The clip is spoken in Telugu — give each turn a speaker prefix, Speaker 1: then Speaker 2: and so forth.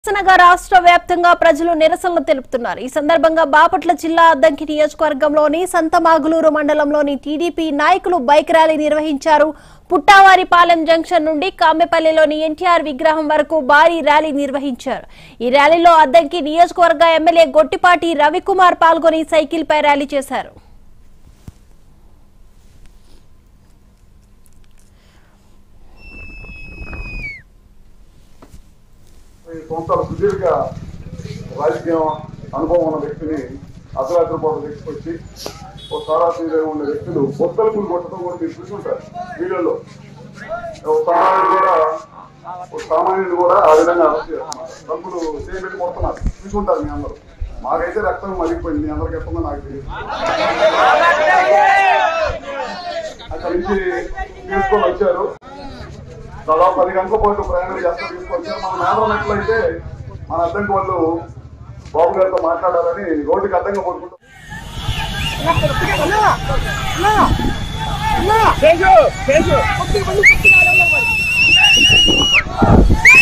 Speaker 1: రాష్ట్ర వ్యాప్తంగా ప్రజలు నిరసనలు తెలుపుతున్నారు. ఈ సందర్భంగా బాపట్ల జిల్లా అద్దంకి నియోజకవర్గంలోని సంతమాగులూరు మండలంలోని టీడీపీ నాయకులు బైక్ ర్యాలీ నిర్వహించారు. పుట్టావారిపాలెం జంక్షన్ నుండి కామెపల్లిలోని ఎన్టీఆర్ విగ్రహం వరకు భారీ ర్యాలీ నిర్వహించారు. ఈ ర్యాలీలో అద్దంకి నియోజకవర్గ ఎమ్మెల్యే గొట్టిపాటి రవికుమార్ పాల్గొని సైకిల్ పై ర్యాలీ చేశారు.
Speaker 2: సంవత్సరాల సుదీర్ఘ రాజకీయ అనుభవం ఉన్న వ్యక్తిని అర్ధరాత్రి పూట తీసుకొచ్చి ఒక సారాతీగా ఉండే వ్యక్తులు బొత్తలు కొట్టడం కూడా మీరు చూసుకుంటారు వీడియోలో. సామాన్యులు కూడా ఆ విధంగా తలుపులు చేయబెట్టి కొడుతున్నారు, చూసుకుంటారు మీ అందరూ. మాకైతే రక్తం మరిగిపోయింది, మీ అందరికి ఎట్టుందో నాకు తెలియదు. అక్కడి నుంచి తీసుకొని వచ్చారు. దాదాపు 10 గంటల పాటు ప్రయాణం చేస్తూ తీసుకొచ్చారు. మన మేనన్నట్లయితే మన అద్దంకి వాళ్ళు బాబు గారితో మాట్లాడాలని రోడ్డుకి అడ్డంగా పడుకుంటారు.
Speaker 3: Thank you.